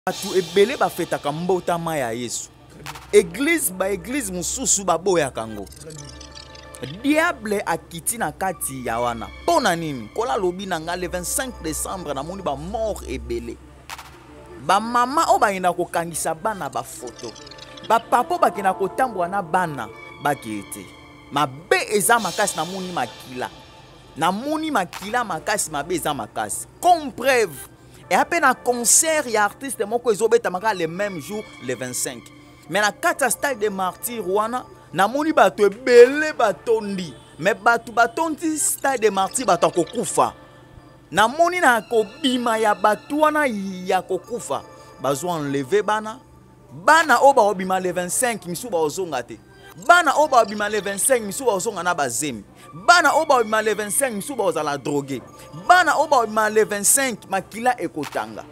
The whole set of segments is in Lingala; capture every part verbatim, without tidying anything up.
Batu ebele ba fetaka mbotama ya Yesu. Église ba église mususu ba boya kango. Diable akiti na kati ya wana. Pona nini? Kola lobi nanga le vingt-cinq décembre na moni ba mort ebele. Ba mama o ba ina ko kangisa bana ba photo. Ba papa ba kina ko tambwa na bana ba kiete. Mabe eza makasi na moni makila. Na moni makila makasi mabe eza makasi. Comme preuve. Et à peine un concert, il y a artistes moko ezobeta maka le même jour, le vingt-cinq. Mais na kata style de martyr wana, na moni bato ebele batondi. Mais bato batondi style de martyr bato kokufa. Na moni na kobima ya bato wana ya kokufa. Bazo enlever bana. Bana oba obima le vingt-cinq, misu ba ozonga te. Bana oba obima le vingt-cinq, misu ba ozonga na bazemi. Bana oba obima le vingt-cinq, misu ba ozala drogué. Bana oba obima le vingt-cinq, makila ekotanga.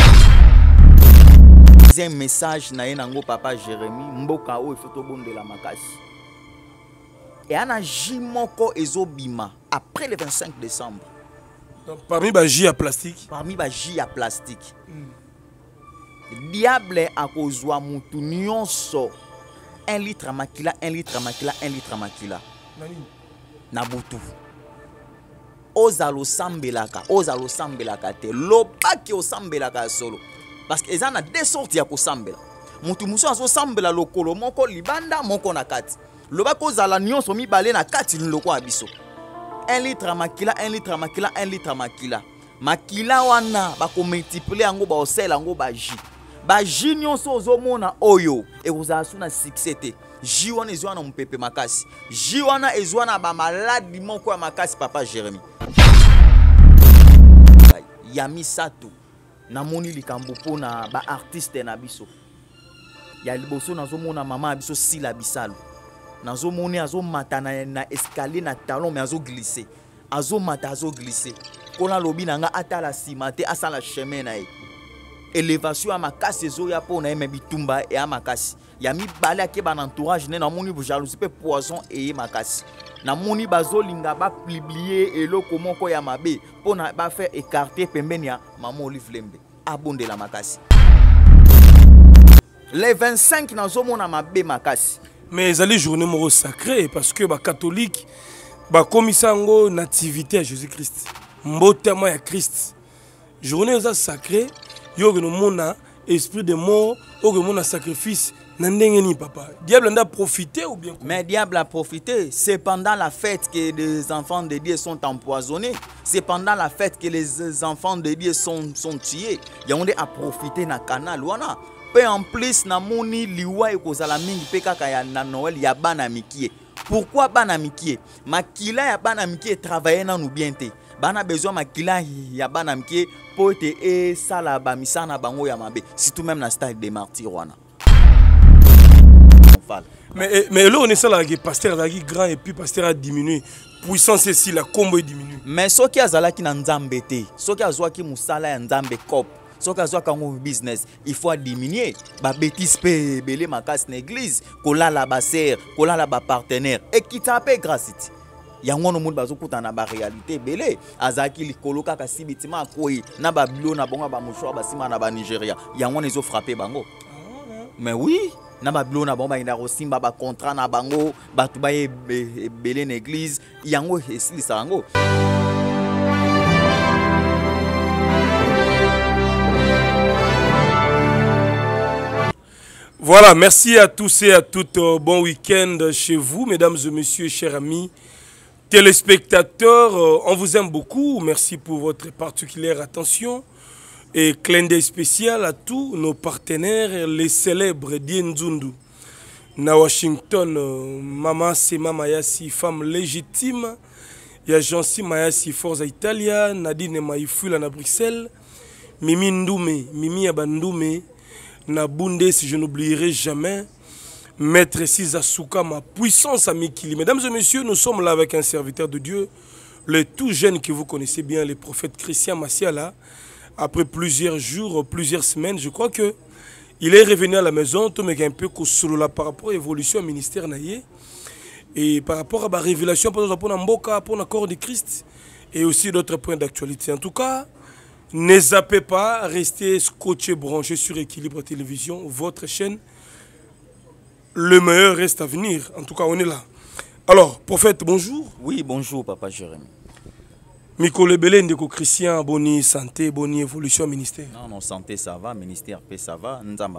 Un message na yenango papa Jérémie, mboka o ifoto bonde la makasi. Et ana jimoko ezobima après le vingt-cinq décembre. Donc parmi ba J à plastique. Parmi ba J à plastique. Mm. Diable a kozwa mutu nyonso. Un litre à makila, un litre à makila, un litre à makila. Nani? Nabutu. Ozalo sambelaka, ozalo sambelaka te. Lobaki osambelaka solo. Parce que ezana deux sortes ya kosambela. Mutu muso azo sambela lokolo moko libanda moko na kati. Lobako ozala nyonso mibale na kati loko abiso. Un litre à makila, un litre à makila, un litre à makila. Makila wana bako multiplier yango ba osela yango ba ji. Ba ji nyonso ozomona oyo e kozala suna succès te. Ji wana ezwa na mpepe makasi. Ji wana ezwa na ba maladi moko ya makasi papa Jérémie. Yami Sato na moni likambo pona ba artiste na biso. Ya liboso nazomona mama abiso Sila Bisalo. Nazomoni azo mata na, na escalier na talon mais azo glisser. Azo mata azo glisser. Kona lobi nanga atala simate asala chemin na e. Élévation à makasi ezoya pona eme bitumba e a makasi. Ya mi bale ke ban entourage ne na moni bu jalousie pe poison e makasi. Na moni bazolinga ba publier eloko moko ya mabe pona ba faire écarter pembeni ya maman Olive Lembe. Abonde la makasi. Les vingt-cinq nazomona mabe makasi. Mais ils allaient journée moro sacrée parce que les catholiques ba komisango nativité à Jésus-Christ. Mbotama ya Christ. Journée za sacrée, yo que mona esprit de mort, yo que mona sacrifice, nandengeni papa. Diable a profité ou bien quoi? Mais diable a profité, c'est pendant la fête que les enfants de Dieu sont empoisonnés, c'est pendant la fête que les enfants de Dieu sont sont tués. Yaonde a profité na canal wana. Peu en plus na moni liwa ekozala mingi pe kaka ya na Noël ya bana mikie. Pourquoi bana mikie? Makila ya bana mikie travailler na nous bien te. Bana besoin makila ya bana mikie pour te e sala ba misana bango ya mabe. Surtout même na style de martyr wana. Mais mais là on est ça là que pasteur là qui grand et puis pasteur a diminué. Puissance ici la combo diminue. Mais ce qui azala ki na nzambe te. Ce qui azwa ki musala ya nzambe cop. Ce qui azwa kango business, il faut diminuer. Ba bêtise pe belé makas na église, kola la ba sœur, kola la ba partenaire et qui tape grâce. Yango no monde bazo kuta na ba réalité belé. Azaki likolo kaka sibitima koyi na ba bilo na bonga ba mushwa ba sima na ba Nigeria. Yango nezo frapper bango. Mais oui, na ba bilo na bonga ina rosimba ba contrat na bango, ba tubaye belé na église, yango esilisa yango. Voilà, merci à tous et à toutes. Euh, bon week-end chez vous, mesdames et messieurs, chers amis, téléspectateurs. Euh, on vous aime beaucoup. Merci pour votre particulière attention. Et clin d'œil spécial à tous nos partenaires, les célèbres Dienzundu. Na Washington, euh, Mama Sema Mayasi, femme légitime. Il y a Jansi Mayasi, Forza Italia. Nadine Maïfula na Bruxelles. Mimi Ndoume, Mimi Abandoume. Na Bunde, si je n'oublierai jamais, Maître Sizasuka, ma puissance à Mikili. Mesdames et messieurs, nous sommes là avec un serviteur de Dieu, le tout jeune que vous connaissez bien, le prophète Christian Massiala. Après plusieurs jours, plusieurs semaines, je crois que il est revenu à la maison, tout mais un peu là par rapport à l'évolution au ministère naïe et par rapport à la révélation pour la Mboka, pour le corps de Christ et aussi d'autres points d'actualité. En tout cas, Ne zappez pas, restez scotché branché sur Équilibre Télévision, votre chaîne. Le meilleur reste à venir. En tout cas, on est là. Alors, prophète, bonjour. Oui, bonjour, papa Jérémy. Miko Lebele, Ndeko Christian, boni santé, boni évolution ministère. Non, non, santé, ça va, ministère, paix, ça va.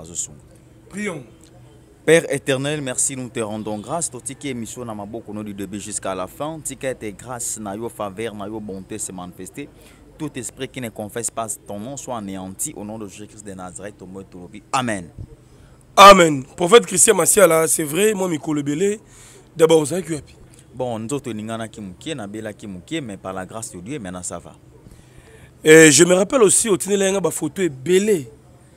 Prions. Père éternel, merci, nous te rendons grâce. Totiki émission na maboko no du début jusqu'à la fin. Tika tes grâce, na yo faveur, na yo bonté se manifester. Tout esprit qui ne confesse pas ton nom soit anéanti au nom de Jésus-Christ de Nazareth. Au mot de Amen. Amen. Prophète Christian Massiala, c'est vrai, moi, Miko Lebele, d'abord, vous savez que bon, nous autres, nous avons qui na bela qui mouké, mais par la grâce de Dieu, maintenant ça va. Et je me rappelle aussi, au tine la photo est belé.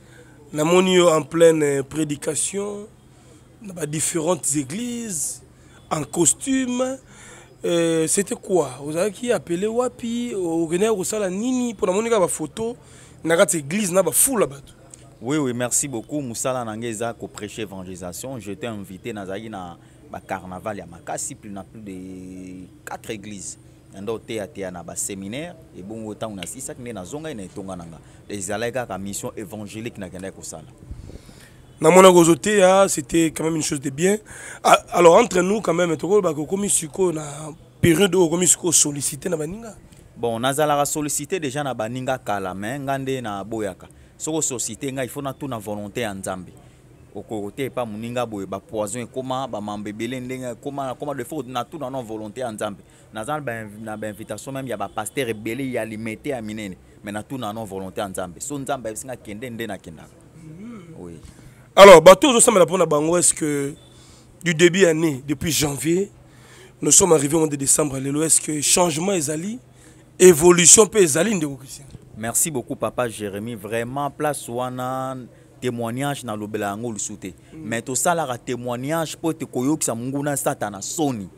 La monio en pleine prédication, dans différentes églises, en costume. Euh, C'était quoi? Vous avez qui appelé Wapi, au René Rosala Nini, pour la monio la photo, dans l'église, na ba foule là-bas. Oui, oui, merci beaucoup. Moussala Nangeza, pour prêcher évangélisation. J'étais invité dans le carnaval, il y a Makassi, plus de quatre églises. Il y a un séminaire, et bon, autant on a six, ça qui est dans Zonga et dans Tonga. Les allégas à mission évangélique n'a qu'à ça. Dans mon agozoté, c'était quand même une chose de bien. Alors, entre nous, quand même, comme il période où on a sollicité. Bon, on a sollicité déjà na baninga kala, mais ngande na boyaka. Si on sollicité, il faut na tout na volonté en Zambie. Au côté pas muninga boy ba poison comment ba mambebele ndenga comment comment de faut na tout na non volonté en Zambie. Na Zambie na ba invitation même il y a ba pasteur belé il y a limité à minene, mais na tout na non volonté en Zambie. So Zambie singa kende ndena kenda. Oui. Alors, bateau je semble pour na bango est-ce que du début année depuis janvier nous sommes arrivés au mois de décembre à l'élo est-ce que changement est ali évolution peut ezali ndeko Christian. Merci beaucoup papa Jérémy, vraiment place wana témoignage na lobela ngo lusute. Mais to sala ka témoignage pour te koyokisa munguna satana soni.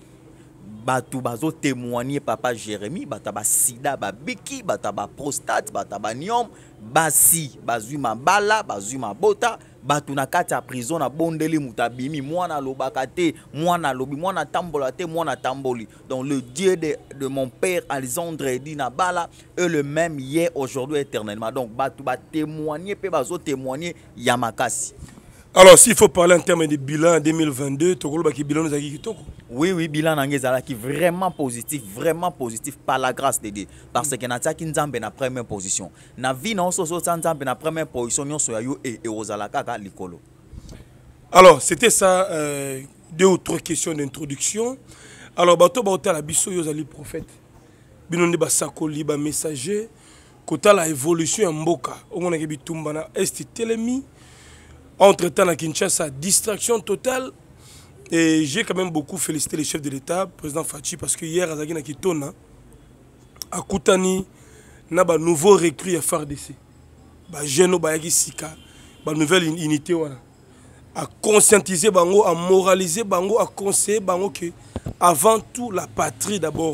Batu bazo témoigner papa Jérémy, bata ba sida, ba biki, bata ba prostate, bata ba niom, basi, bazui mabala, bazui mabota, batu na kati ya prison na bondeli mutabimi, mwana lobaka te, mwana lobi, mwana tambola te, mwana tamboli. Donc le Dieu de, de mon père Alexandre dit na bala est le même hier, aujourd'hui, éternellement. Donc batu ba témoigner, pe bazo témoigner yamakasi. Alors, s'il faut parler en termes de bilan deux mille vingt-deux, tu bilan nous a dit oui, oui, bilan qui est vraiment positif, vraiment positif par la grâce de Dieu. Parce que nous avons na première position. Na vie non so so nzambe na première position nous so yo et ozalaka ka likolo. Alors, c'était ça euh, deux ou trois questions d'introduction. Alors, bato ba hôtel la biso yo zali prophète. Binonde ba sakoli ba messager kota la évolution en mboka. O mona ke bitumba na est telemi. Entre-temps, à Kinshasa, distraction totale. Et j'ai quand même beaucoup félicité le chef de l'État, le président Fachi, parce que hier, à Zagina Kitona, à Koutani, il y a un nouveau recrue à F A R D C. Il y a un Sika, une nouvelle unité. À conscientiser, à moraliser, à conseiller, que avant tout, la patrie d'abord.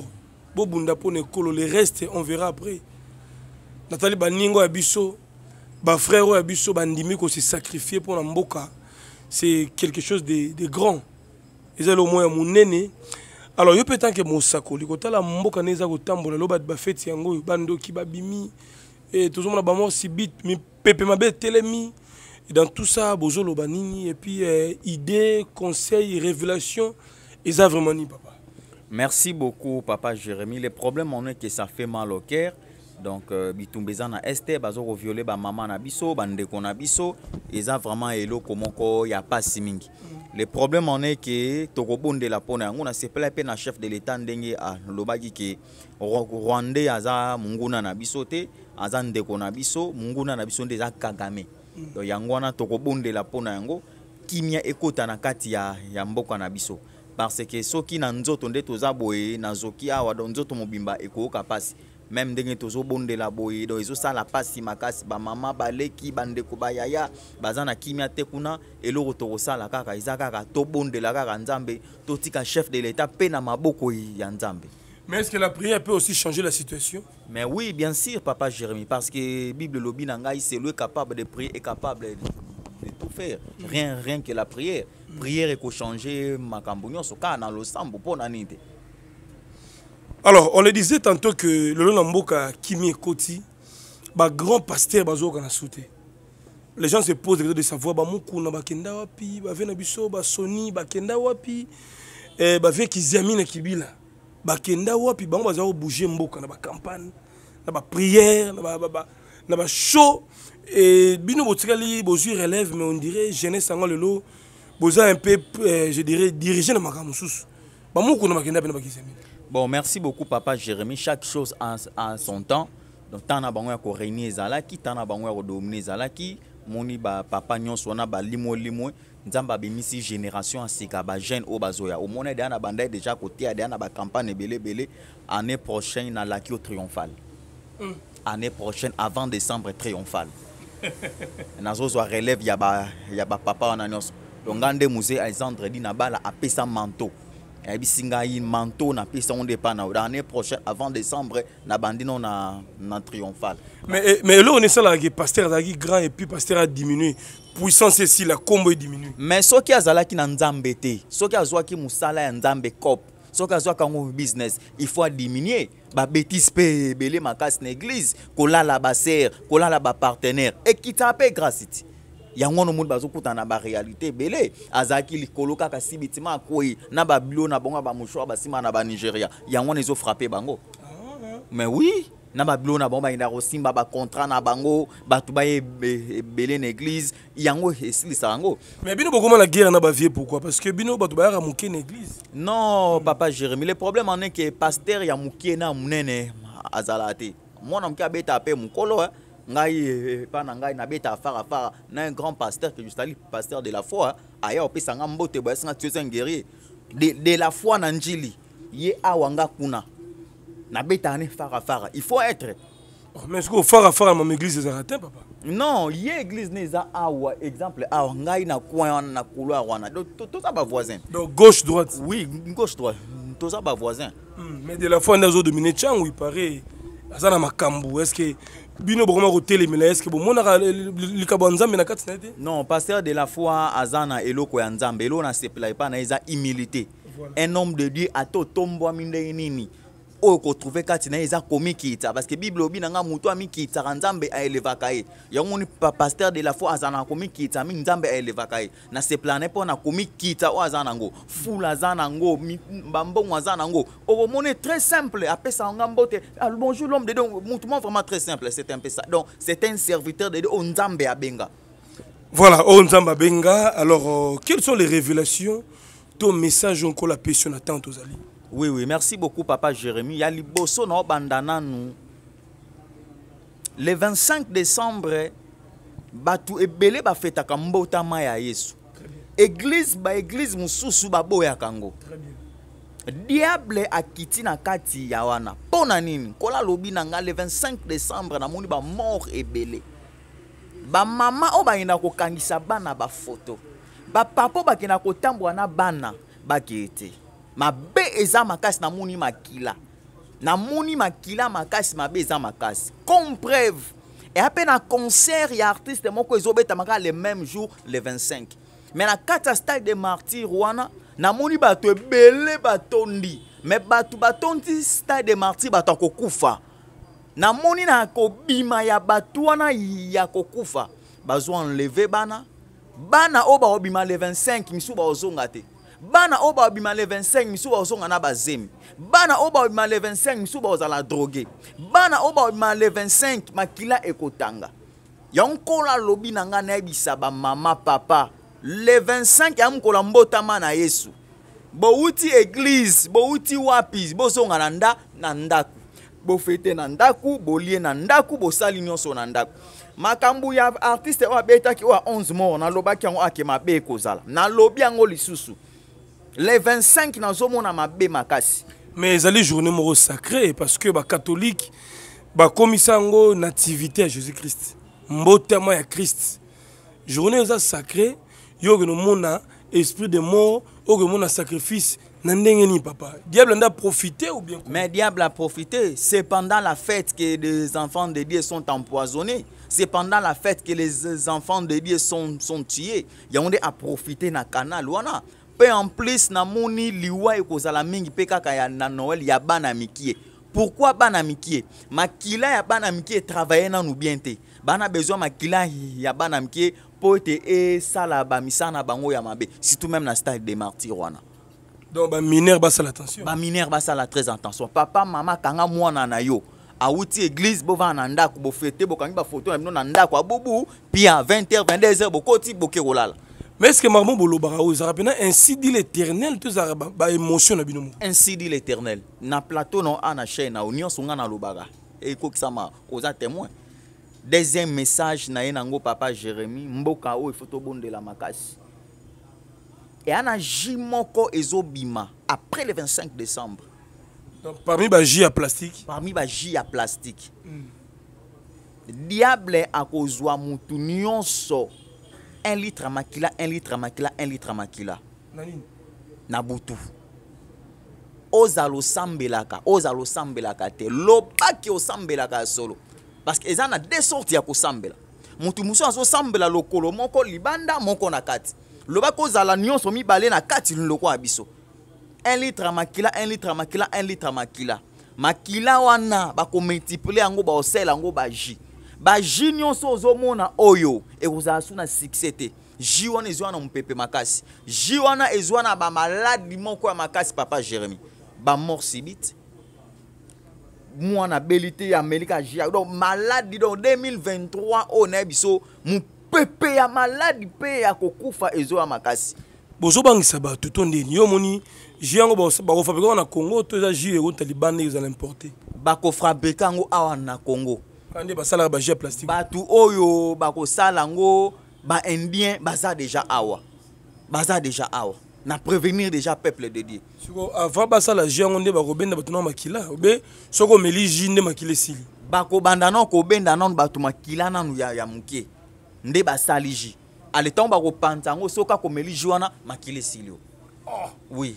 Le reste, on verra après. Nathalie Baningo Abisso. Bah frère Abisso bandimi ko se sacrifier pour la mboka, c'est quelque chose de, de grand. Ils ont au moins mon nene. Alors yo peut-être que mon sako li kota la mboka neza ko tambola lo ba ba fete yango bando ki babimi et tout le monde ba mort si bit mi pepe mabe telemi et dans tout ça bozo lo banini et puis euh, idées, conseils, révélations, ils ont vraiment ni papa. Merci beaucoup papa Jérémy. Le problème on est que ça fait mal au cœur. Donc, bitumbeza na este bazo ko violer ba maman na biso, bande ko na biso, eza vraiment elo komoko ya pas simingi. Le problème en est que toko bonde la pona ngona se pela pe na chef de l'état ndenge a lobaki ke Rwandais aza munguna na biso te, aza ndeko na biso, munguna na biso ndeza Kagame. Donc yangwana toko bonde la pona yango kimia ekota na kati ya ya mboka na biso. Parce que soki na nzoto nde toza boye na zoki awa don nzoto mobimba ekoka pasi. Même dengue tozo bonde la boye do ezo sala pasi makasi ba mama baleki bandeko bayaya bazana kimia te kuna eloko to sala kaka izaka ka to bonde la kaka nzambe to tika chef de l'état pe na maboko ya nzambe. Mais est-ce que la prière peut aussi changer la situation? Mais oui, bien sûr papa Jérémy, parce que Bible lobi nangai c'est lui capable de prier et capable de, de tout faire. Rien rien que la prière. Prière et ko changer makambo nyonso ka na losambo pona nite. Alors, on le disait tantôt que le Namboka Kimi Koti, ba grand pasteur bazo kana sauté. Les gens se posent de savoir ba mukuna ba kenda wapi, ba vena biso ba Sony ba kenda wapi, eh ba ve kizamina kibila. Ba kenda wapi bango bazo bouger mboka na ba campagne, na ba prière, na ba ba na ba show et bino botikali bozu relève mais on dirait jeunesse sango lelo boza un peu euh, je dirais dirigé na makambo sous. Ba mukuna ba kenda pe na ba kizamina. Bon, merci beaucoup, Papa Jérémy. Chaque chose a, a son temps. Donc, tant na bango ya ko réunir zalaki, tant na bango ya ko dominer zalaki. Moni ba papa nyonso na ba limo limo. Nzamba bimisi génération a sika ba jeune o bazoya. Au monde na banda déjà côté a na ba campagne belé belé. Année prochaine na lakio triomphal. Mm. Année prochaine avant décembre triomphal. Nazo zo relève ya ba ya ba papa wana nyonso. Donc ngande musée Alexandre di na bala apesa manteau. Et puis singa un manteau na piste on dépend l'année prochaine avant décembre na bandino na na triomphal. Mais mais là on est ça là que pasteur a grand et puis pasteur a diminué. Puissance ici la combo est diminué. Mais ce qui a zala qui na nzambe te, ce qui a zwa ki musala ya nzambe cop, ce qui a zwa kango business, il faut diminuer. Ba bêtise pe belé makas na église, kola la ba sœur, kola la ba partenaire et qui tape grâce. Yango no monde bazo kutana ba réalité belé azaki likolo kaka sibitima koi na ba bilo na bonga ba mushwa ba sima na ba Nigeria yango nezo frapper bango. Mais oui na ba bilo na bonga ina rosimba ba contrat na bango batu ba belé na église yango esilisa yango. Mais bino bokoma la guerre na ba vie pourquoi parce que bino batu ba ramuke na église. Non papa Jérémy, le problème en est que pasteur ya mukie na munene azalate mwana mkia beta pe mukolo hein. Ngai pa na ngai na beta afara afara na un grand pasteur que juste ali pasteur de la foi aya opesanga mbote boya singa tuyo un guerrier de, de la foi na njili ye awanga kuna na beta ane fara fara il faut être oh, mais est-ce que fara fara mon église est raté papa non ye église neza awa exemple awa ngai na coin na couloir wana tout ça ba voisin donc gauche droite oui gauche droite tout ça ba voisin hmm, mais de la foi ndazo dominer chang oui pareil azana makambu est-ce que bino bokoma ko telemela est-ce que bo monaka likabo nzambe na kati na te non pasteur de la foi azana eloko ya nzambe elo na sepela pa na eza humilité voilà. Un homme de Dieu ato tombo minde nini o ko trouver kati na eza komikita parce que bible obinanga muto amikita nzambe a elevaka ye yango ni pasteur de la foi azana komikita mi nzambe a elevaka ye na sepela na pona komikita o azana ngo fula azana ngo mbambongo azana ngo o mone très simple apesa ngambote bonjour l'homme de Dieu muto vraiment très simple c'est un peu ça donc c'est un serviteur de Dieu o nzambe abenga. Voilà o nzambe abenga alors euh, quelles sont les révélations ton message encore la passion attend aux alliés. Oui, oui, merci beaucoup, Papa Jérémy. Yali boso no bandana nous. Le vingt-cinq décembre, batu ebele ba feta kambota maya Yesu. Église ba église mususu ba boya kango. Diable akiti na kati ya wana. Pona nini? Kola lobi nanga le vingt-cinq décembre na moni ba mort ebele. Ba mama o ba ina ko kangisa bana ba photo. Ba papa ba kina ko tambwa na bana ba kiete. Ma be eza makasi na moni makila na moni makila makasi ma be eza makasi comme preuve et à peine un concert ya artiste moko ezobeta maka le même jour le vingt-cinq mais na kata stade de martyr wana na moni bato ebele batondi mais bato batondi stade de martyr bato kokufa na moni na kobima ya bato wana ya kokufa bazo enlever bana bana oba obima le vingt-cinq misu ba ozonga te bana oba bima le vingt-cinq misu ba ozonga na bazemi bana oba bima le vingt-cinq misu ba ozala drogué bana oba bima le vingt-cinq makila ekotanga yankola lobi nanga na ebisa ba mama papa le vingt-cinq ya mkola mbotama na Yesu bo uti église bo uti wapi bo zonga na nda na ndaku bo fete na ndaku bo lie na ndaku bo sali nyonso na ndaku makambu ya artiste wa beta ki wa onze morts na lobaki yango akema be kozala na lobi yango lisusu le vingt-cinq na zomo na mabe makasi mais les journée moro sacré parce que ba catholique ba komisango nativité à Jésus-Christ mbotama ya Christ journée za sacré yo no mona esprit de mort o mona sacrifice na ndenge ni papa diable a profité ou bien quoi? Mais diable a profité c'est pendant la fête que les enfants de Dieu sont empoisonnés c'est pendant la fête que les enfants de Dieu sont sont tués Yaoundé a profité na canal wana pe en plus na moni liwa ekozala mingi pe kaka ya na Noël ya bana mikie Pourquoi bana mikie? Makila ya bana mikie travailler na nous bien te. Bana besoin makila ya bana mikie pour te e sala ba misana bango ya mabe. Surtout même na stade de martyr wana. Donc ba mineur ba sala attention. Ba mineur ba sala très attention. Papa mama kanga mwana na yo. A outi église bo va na ndako bo fêter bo kangi ba photo na ndako abubu puis à vingt heures vingt-deux heures bo koti boke rolala. Mais est-ce que Marmon Bolobara vous a rappelé ainsi dit l'Éternel tous a ba émotion na binomo. Ainsi dit l'Éternel. Na plateau non ana chaîne na union songa na lobara. Et ko kisama oza témoin. Deuxième message na yenango papa Jérémie mboka o photo bonde la makasi. Et ana jimoko ezobima après le vingt-cinq décembre. Donc parmi ba J à plastique. Parmi ba J à plastique. Mm. Diable a kozwa mutu nyonso un litre à makila, un litre à makila, un litre à makila. Nani? Nabutu. Ozalo sambelaka, ozalo sambelaka te. Lobaki o sambelaka solo. Parce que ezana deux sortes ya ko sambela. Mutu muso azo sambela lokolo moko libanda moko na kati. Lobaki ozala nyonso mibale na kati loko abiso. Un litre à makila, un litre à makila, un litre à makila. Makila wana bako multiplier yango ba osela yango ba ji. Ba ji nyonso ozomona oyo e kozala suna succès te. Ji wana ezwana mpepe makasi. Ji wana ezwana ba maladi moko ya makasi papa Jérémie. Ba mort subite. Mwana belité ya Amerika ji. Donc maladi donc deux mille vingt-trois on a biso mpepe ya maladi pe ya kokufa ezo ya makasi. Bozo bangisa ba tout on dit yo moni ji yango ba ko fabriquer na Congo to za ji e Taliban ils ont importé. Ba ko fabriquer ngo awa na Congo. Quand ba sala ba ji plastique. Ba tu oyo ba ko sala ngo ba indien baza déjà awa. Baza déjà awa. Na prévenir déjà peuple de Dieu. Siko avant ba sala ji yango nde ba ko benda ba tuna makila obe soko meli ji nde makile sili. Ba ko banda non ko benda non ba tu makila nanu ya ya mukie. Nde ba sali ji. Ale temps ba ko pantango soka ko meli ji wana makile sili. Oh oui.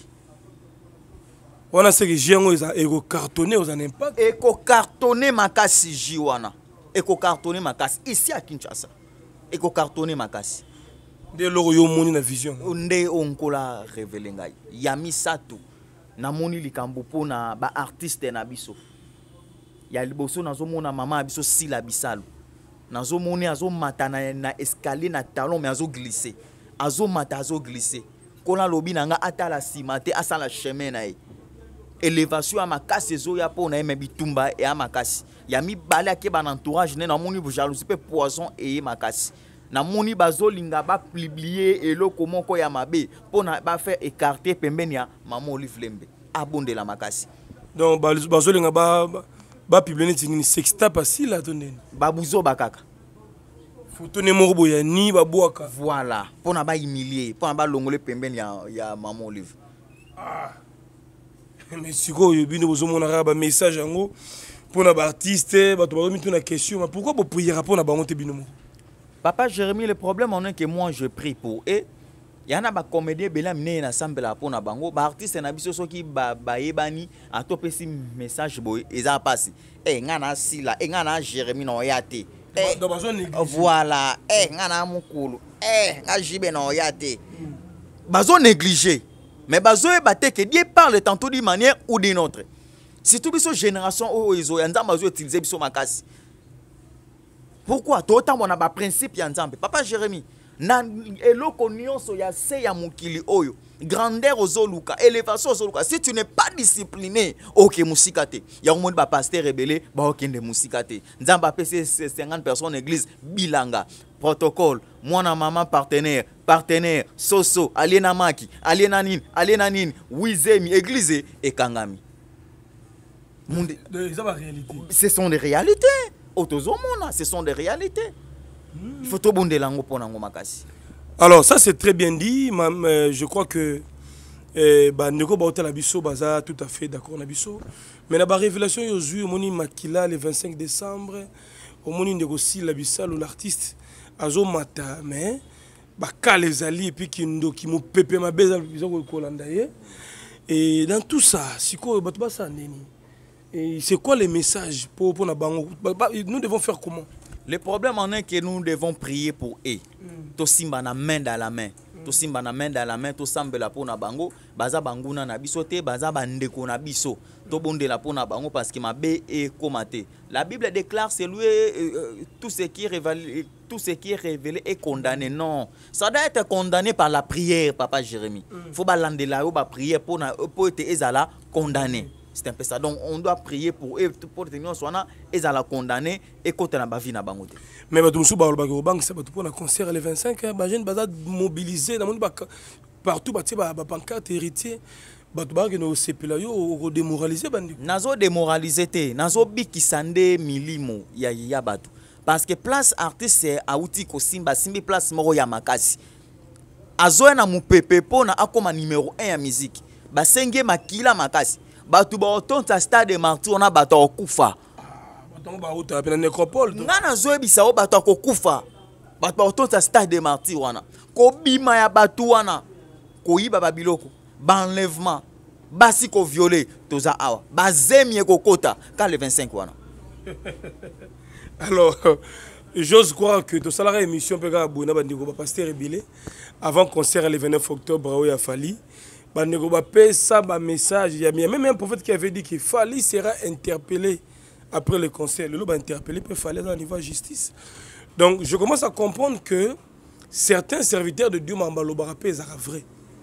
On a ce que j'ai un cartonné aux un impact. Eko cartonné makasi jiwana. Eko cartonné makasi ici à Kinshasa. Eko cartonné makasi. De l'oyo moni na vision. Nde onkola révélé ngai. Yami Sato na moni likambo pona ba artiste na biso. Ya liboso nazo mona mama biso sila bisalo. Nazo moni azo mata na, na escalier na talon mais azo glisser. Azo mata azo glisser. Kola lobi nanga atala simate asala chemin na e. Élévation à makasi zoya pour na bitumba et à makasi. Yami balé ke ban entourage né na moni bu jalousie pe poison et makasi. Na moni bazo linga ba publier et lo comment ko ya mabe pour na ba faire écarter pembeni ya maman Olive Lembe. Abonde la makasi. Donc bazo linga ba ba publier ni sexta pas là tonne. Babuzo bakaka. Photo ne morbo ya ni ba boaka. Voilà, pour na ba humilier, pour na ba longole pembeni ya ya maman Olive. Ah. Mais si vous avez un message pour les artistes, vous avez une question. Pourquoi vous priez pour les artistes? Papa Jérémie, le problème est que moi je prie pour eux. Il y a des comédiens qui sont ensemble pour les bango. Les artistes qui ont un message ils ont passé. Eh, ngana sila, eh ngana Jérémie no yate. Voilà, eh ngana mukulu, eh ngana jibe no yate. Bazo négligé. Mais bazo e batte que Dieu parle tantôt d'une manière ou d'une autre. Si tout biso génération o izo yanda bazo utiliser biso makasi. Pourquoi autant on a ba principe ya nzambe. Papa Jérémie, na eloko nyonso ya se ya mukili oyo. Grandeur ozoluka, élévation ozoluka. Si tu n'es pas discipliné, OK musikate. Ya monde ba pasteur rebelle, ba okende musikate. Nzamba P C cinquante personnes église bilanga. Protocole, mwana maman partenaire, partenaire, soso, aliena maki, aliena nini, aliena nini, wizemi, église et kangami. Ce sont des réalités. Autozomona, ce sont des réalités. Il faut tout bonde lango pour nango makasi. Alors ça c'est très bien dit, euh, je crois que eh, bah Neko Baotel Abisso baza tout à fait d'accord Nabisso. Mais la révélation Yosu moni makila le vingt-cinq décembre, au moni Neko Silabissal ou l'artiste azo mata mais ba les ali et puis qui ndo qui mo pepe ma beza biso ko landaye. Et dans tout ça, si quoi bato ba ça neni. Et c'est quoi les messages pour pour na bango? Nous devons faire comment? Le problème en est que nous devons prier pour eux. Mm. To simba na main dans la main. Mm. to simba na main dans la main to sambela pona bango baza banguna na biso te baza bandeko na biso to bondela pona bango parce que mabe e komate. La Bible déclare c'est lui euh, tout ce qui est révélé tout ce qui est révélé est condamné. Non, ça doit être condamné par la prière, papa Jérémie. Il faut balander là où ba prier pour na pour être ezala condamné. C'est un peu ça. Donc on doit prier pour eux pour tenir soina ezala condamné et côté na ba vie na bango te. Mais ba tumsu ba lo bank ça ba pour na concert le vingt-cinq ba jeune baza mobilisé dans monde partout ba ba ba pancarte héritier ba to ba que no sepela yo o démoraliser bandi. Nazo démoraliser te, nazo bikisande milimo ya ya batu. Parce que place artiste a outil ko simba simbi place moko ya makasi. Azoya na mupepe pona akoma numéro un ya musique. Ba senge makila makasi. Batu ba otonta stade martyr na batu okufa. Batu ba ota pe na nécropole. Ngana zoe bisa o batu akokufa. Batu ba otonta stade martyr wana. Ko bima ya batu wana. Ko yiba ba biloko. Ba enlèvement. Basi ko violer toza awa. Ba zemie ko kota ka le vingt-cinq wana. Alors, j'ose croire que tout ça la émission pega bona bandiko ba pasteur Ebile avant concert le vingt-neuf octobre au Fali. Bandiko ba pesa ba message, il y a même un prophète qui avait dit que Fali sera interpellé après le concert. Le loup va interpeller peut Fali dans le niveau de justice. Donc, je commence à comprendre que certains serviteurs de Dieu m'ambalo barapé ça vrai.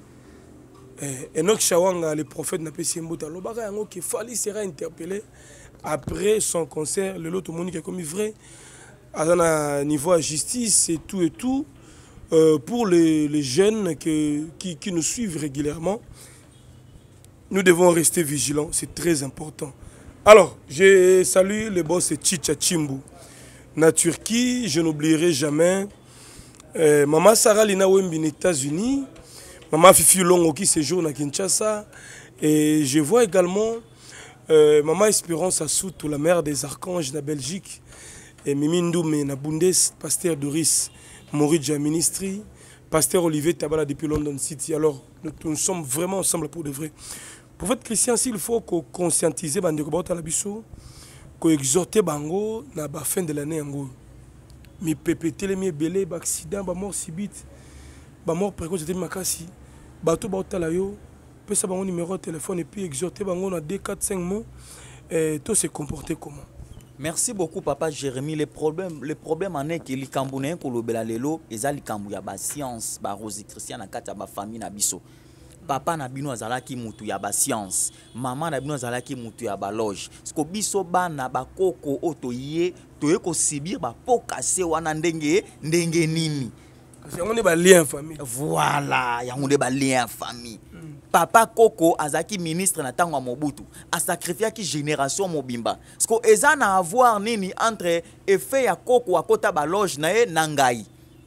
Enoch Shawanga le prophète n'a pas si mbota lo bara ngo que Fali sera interpellé après son concert, le lot tout le monde qui est comme vrai, à un niveau de justice et tout et tout, euh, pour les, les jeunes que, qui, qui nous suivent régulièrement, nous devons rester vigilants, c'est très important. Alors, je salue le boss Chicha Chimbu. Na Turquie, je n'oublierai jamais euh, Maman Sarah Lina Wembi aux États-Unis, Maman Fifi Longo qui séjourne à Kinshasa, et je vois également Euh, Maman Espérance Assoutou, la mère des archanges de la Belgique, et Mimi Ndoumé, na Bundes, pasteur Doris Moridja Ministry, pasteur Olivier Tabala depuis London City. Alors, nous, nous sommes vraiment ensemble pour de vrai. Pour votre Christian, s'il faut qu'on conscientise Bandeko Bauta Labiso, qu'on exhorte Bango, na la fin de l'année, mi pépété les mi belé, accident, ba mort subite, ba mort précoce de Makasi, bateau Bauta Layo. Peut savoir mon numéro de téléphone et puis exhorter bango na deux quatre cinq mots et tout se comporter comment. Merci beaucoup papa Jérémie. Le problème le problème en est que les Camerounais ko lobela lelo ezali kambu ya ba science ba Rose Christian na kati ya ba famille na biso. Papa na bino azalaki mutu ya ba science, maman na bino azalaki mutu ya ba loge. Sko biso bana ba koko otoye toye ko sibir ba pokase wana ndenge ndenge nini. On est ba lien famille. Voilà, ya on est ba lien famille. Papa Koko azaki ministre na tango Mobutu a sacrifié ki génération mobimba. Parce que eza na avoir nini entre effet ya Koko akota ba loge na ye nangai.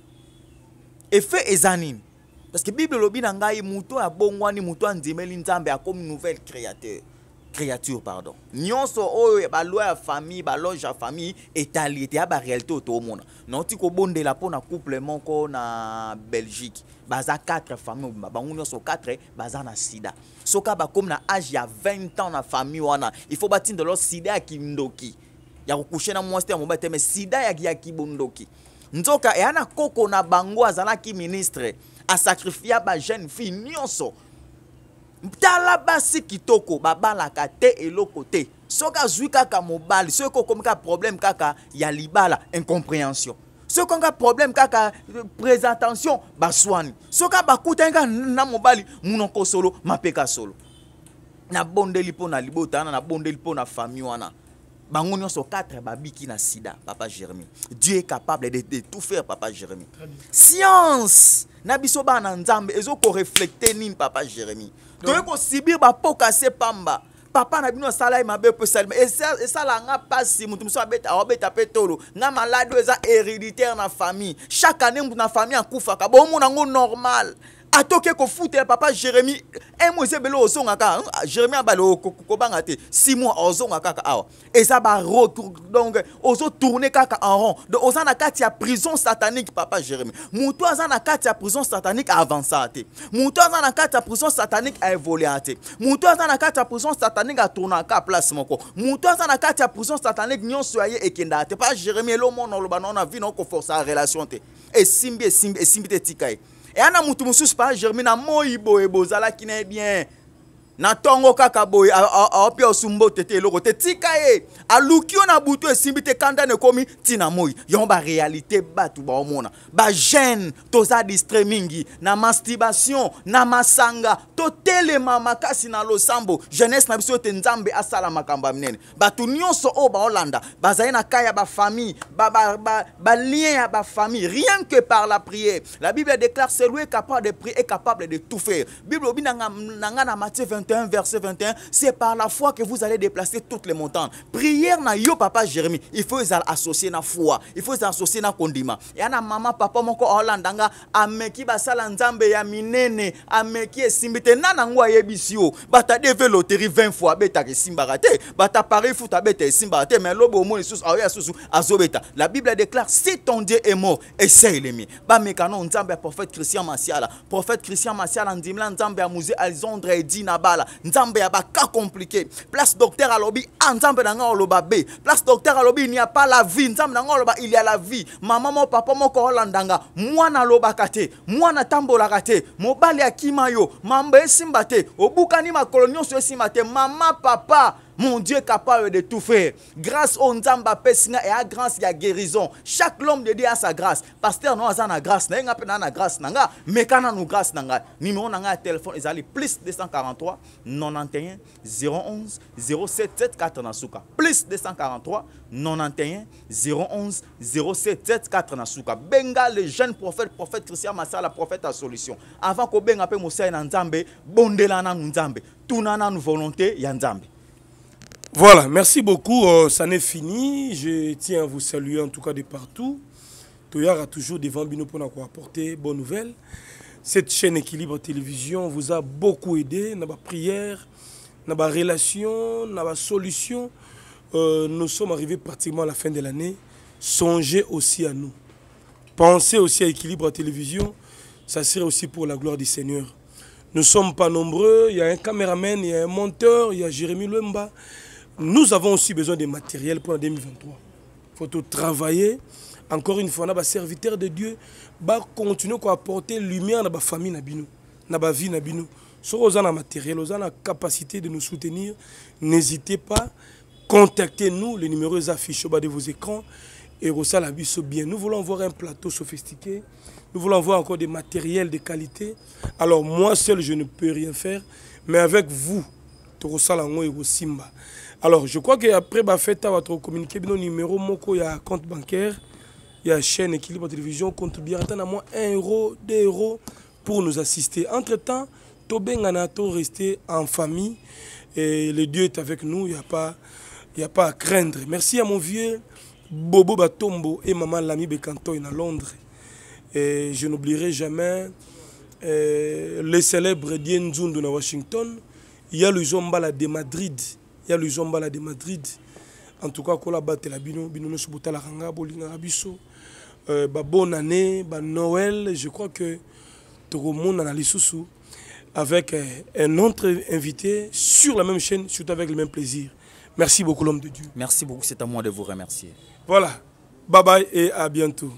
Effet eza nini? Parce que Bible lobi nangai muto ya bongwani muto andimeli nzambe akomi nouvelle créateur. Créature pardon. Nyonso oyo ba loi ya famille, ba loge ya famille etali te ba réalité to mona. Non ti ko bonde la pona couple moko na Belgique. Baza quatre familles, bango nyonso quatre baza na sida. Soka ba comme na âge ya vingt ans na famille wana, il faut batinde lo sida ya kindoki. Ya kukushe na mweste ya mobate mais sida ya ya kibondoki. Nzoka e ana Koko na bango azala ki ministre a sacrifier ba jeune fille nyonso. Mtala basi kitoko babala kate eloko te. Soka zui kaka mobali, soko comme ka problème kaka ya libala incompréhension. Ce qu'on a problème kaka présentation baswani. Ce qu'on a kutenga na mobali munoko solo mapeka solo. Na bondeli po na libota na bondeli po na famille wana. Bango nyonso quatre babiki na sida papa Jérémie. Dieu est capable de, de tout faire papa Jérémie. Science na biso bana nzambe ezo ko reflecter nini papa Jérémie. Toye ko sibir ba pokase pamba. Papa na bino sala mabe pe salma et ça et ça la nga pasi mutu muso abeta obeta petolo nga malade eza héréditaire na famille chaque année mutu na famille akufa ka bo mona ngo normal atoke ko foutre papa Jérémie un mois c'est belo osonga ka Jérémie abalo ko banga te six mois osonga kaka awa et ça ba retour donc ozo tourner kaka en rond donc oza na kati ya prison satanique papa Jérémie mutu aza na kati ya prison satanique avancer te mutu aza na kati ya prison satanique a évoluer te mutu aza na kati ya prison satanique a tourner ka place moko mutu aza na kati ya prison satanique nyonso aye ekenda te papa Jérémie lo mono lo banona vie no ko forcer relation te et simbi et simbi et simbi te tikai Et ana mutu mususu pa Jérémie na moi boye bozala ki na bien. Na tongo kaka boye a opi osumbo tete eloko te tika e alukio na butu esimbi te kanda ne komi tina moi yon ba réalité batu ba omona ba gêne toza distrait mingi na masturbation na masanga to telema makasi na losambo jeunesse na biso te nzambe asala makamba minene batu nyonso o ba Holanda bazali na kaya ba famille ba ba ba, ba lien ya ba famille rien que par la prière. La Bible déclare celui capable de prier est capable de tout faire. Bible obi na nga na Matthieu vingt et un verset vingt et un, c'est par la foi que vous allez déplacer toutes les montagnes. Prière na yo papa Jérémie, il faut les associer na foi, il faut les associer na kondima. Ya na maman papa moko Holanda nga ameki basala nzambe ya minene, ameki esimbite nana ngwa yebisio, bata deve loterie vingt fois beta ke simbarate, bata pari futa beta simbarate, mais lobo mo lisusu aoya susu azobeta. La Bible déclare si ton Dieu est mort, essaye les mi. Ba mekano nzambe prophète Christian Masiala, prophète Christian Masiala ndimla nzambe ya musée Alexandre Edina bala. Nzambe ya ba cas compliqué. Place docteur alobi, nzambe na nga oloba be. Place docteur alobi, il n'y a pas la vie. Nzambe na nga oloba, il y a la vie. Maman mo papa mo ko Holandanga, mwana loba kate, mwana tambola kate, mobali akima yo, mamba esimba te, obukani makolonio so esimba te, mama papa. Mon Dieu est capable de tout faire. Grâce au Nzamba Pessinga et à grâce il y a guérison. Chaque homme de Dieu a sa grâce. Pasteur non a na grâce, n'a pas na grâce nanga, mais quand nous grâce nanga. Numéro nanga téléphone ils allaient plus deux cent quarante-trois quatre-vingt-onze zéro onze zéro sept sept quatre nasuka. Plus deux cent quarante-trois quatre-vingt-onze zéro onze zéro sept sept quatre nasuka. Benga le jeune prophète prophète Christian Masiala prophète à solution. Avant ko benga pe Moussa na Nzambe, bondela na Nzambe. Tunana nous volonté ya Nzambe. Voilà, merci beaucoup. Euh, ça n'est fini. Je tiens à vous saluer en tout cas de partout. Toyar a toujours devant Bino pour nous apporter bonnes nouvelles. Cette chaîne Équilibre Télévision vous a beaucoup aidé dans la prière, dans la relation, dans la solution. Euh, nous sommes arrivés pratiquement à la fin de l'année. Songez aussi à nous. Pensez aussi à Équilibre Télévision. Ça serait aussi pour la gloire du Seigneur. Nous ne sommes pas nombreux. Il y a un caméraman, il y a un monteur, il y a Jérémie Lemba. Nous avons aussi besoin de matériel pour deux mille vingt-trois. Il faut tout travailler. Encore une fois, on a des serviteurs de Dieu qui continuent à apporter lumière dans la famille, dans la vie. Si vous avez un matériel, vous avez la capacité de nous soutenir, n'hésitez pas. Contactez-nous. Les numéros affichés au bas de vos écrans. Et vous bien. Nous voulons voir un plateau sophistiqué. Nous voulons voir encore des matériels de qualité. Alors moi seul, je ne peux rien faire. Mais avec vous, Simba. Alors, je crois qu'après, bah, faites à votre communiqué, nos numéros, il y a un compte bancaire, il y a chaîne Équilibre Télévision, compte bien, à moins un euro, deux euros pour nous assister. Entre-temps, Tobenganato rester en famille et le Dieu est avec nous, il n'y a pas, il n'y a pas à craindre. Merci à mon vieux Bobo Batombo et maman Lami Bekantoy à Londres. Et je n'oublierai jamais euh, les célèbres Dien Zundu à Washington. Il y a le Zombala de Madrid. Il y a le Zombala de Madrid. En tout cas, quand la batte la bino, bino no subota la ranga, bolinga abiso. Bonne année, bah Noël. Je crois que tout le monde a l'issue avec un autre invité sur la même chaîne, surtout avec le même plaisir. Merci beaucoup, l'homme de Dieu. Merci beaucoup, c'est à moi de vous remercier. Voilà. Bye bye et à bientôt.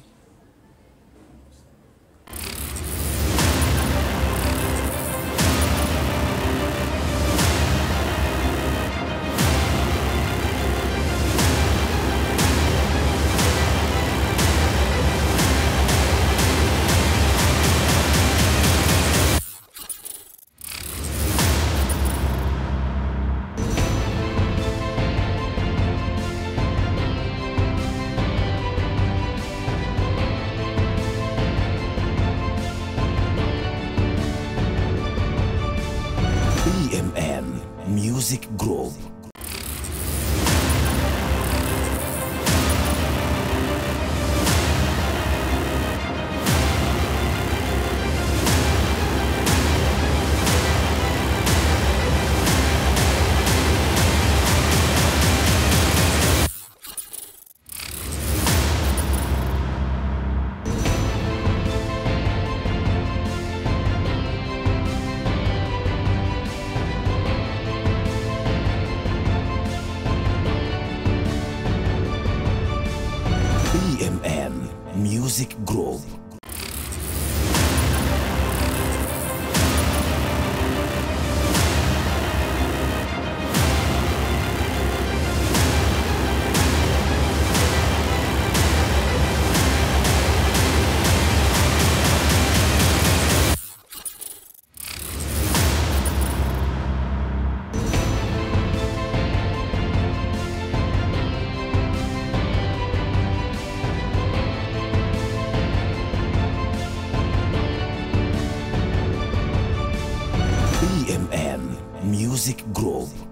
Music Group. B M M Music Group.